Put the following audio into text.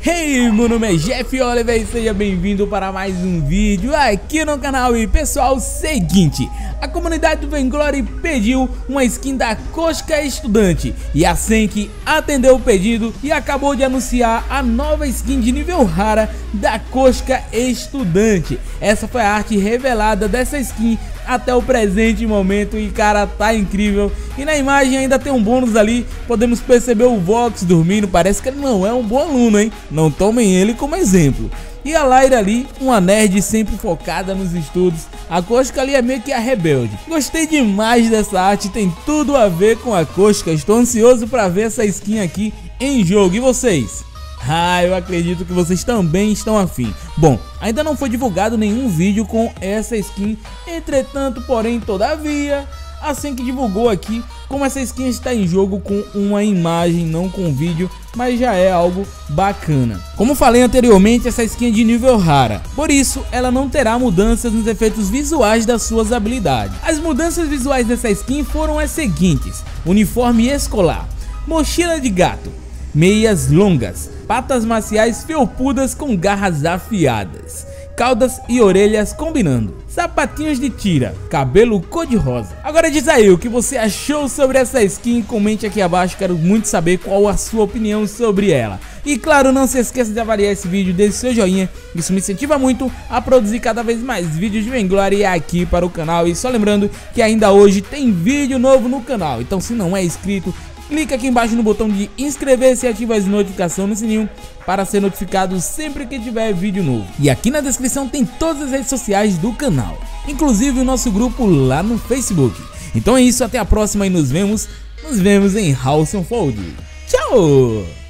Hey, meu nome é Jeff Oliver e seja bem-vindo para mais um vídeo aqui no canal. E pessoal, seguinte, a comunidade do Vainglory pediu uma skin da Cosca Estudante e a Senki atendeu o pedido e acabou de anunciar a nova skin de nível rara da Cosca Estudante. Essa foi a arte revelada dessa skin até o presente momento e cara, tá incrível. E na imagem ainda tem um bônus ali, podemos perceber o Vox dormindo, parece que ele não é um bom aluno, hein? Não tomem ele como exemplo. E a Lyra ali, uma nerd sempre focada nos estudos. A Cosca ali é meio que a rebelde. Gostei demais dessa arte, tem tudo a ver com a Cosca. Estou ansioso para ver essa skin aqui em jogo. E vocês? Eu acredito que vocês também estão afim. Bom, ainda não foi divulgado nenhum vídeo com essa skin. Entretanto, porém, todavia, assim que divulgou aqui, como essa skin está em jogo com uma imagem, não com vídeo, mas já é algo bacana. Como falei anteriormente, essa skin é de nível rara, por isso ela não terá mudanças nos efeitos visuais das suas habilidades. As mudanças visuais dessa skin foram as seguintes: uniforme escolar, mochila de gato, meias longas, patas marciais felpudas com garras afiadas, caudas e orelhas combinando, sapatinhos de tira, cabelo cor-de-rosa. Agora diz aí o que você achou sobre essa skin, comente aqui abaixo, quero muito saber qual a sua opinião sobre ela. E claro, não se esqueça de avaliar esse vídeo, deixe seu joinha, isso me incentiva muito a produzir cada vez mais vídeos de Vainglory aqui para o canal. E só lembrando que ainda hoje tem vídeo novo no canal, então se não é inscrito, clica aqui embaixo no botão de inscrever-se e ativa as notificações no sininho para ser notificado sempre que tiver vídeo novo. E aqui na descrição tem todas as redes sociais do canal, inclusive o nosso grupo lá no Facebook. Então é isso, até a próxima e nos vemos em House on Fold. Tchau!